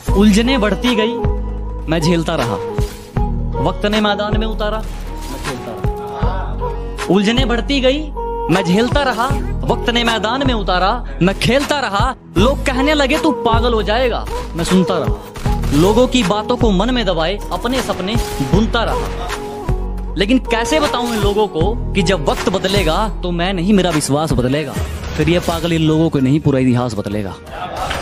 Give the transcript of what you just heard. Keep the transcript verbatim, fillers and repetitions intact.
उलझने बढ़ती गई, मैं झेलता रहा। वक्त ने मैदान में उतारा, मैं खेलता रहा। उलझने बढ़ती गई, मैं झेलता रहा। वक्त ने मैदान में उतारा, मैं खेलता रहा। लोग कहने लगे तू पागल हो जाएगा, मैं सुनता रहा। लोगों की बातों को मन में दबाए अपने सपने बुनता रहा। लेकिन कैसे बताऊं इन लोगों को कि जब वक्त बदलेगा तो मैं नहीं, मेरा विश्वास बदलेगा। फिर ये पागल इन लोगों को नहीं, पूरा इतिहास बदलेगा।